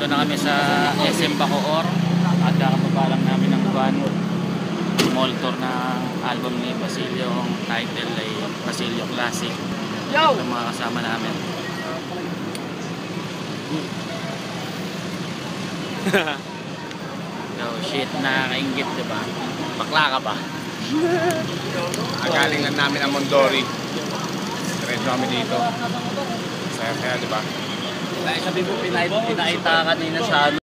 Nandito na kami sa SM Bacoor at kakababa lang namin ng van. Mall tour na album ni Basilio. Ang title ay Basilio Classic. Ito mga kasama namin. Yo, shit, nakakaingit diba? Bakla ka ba? Galing lang namin ang Mondori. Diretso kami dito. Saya-saya diba? Sabi mo, pinaita kanina sa ano.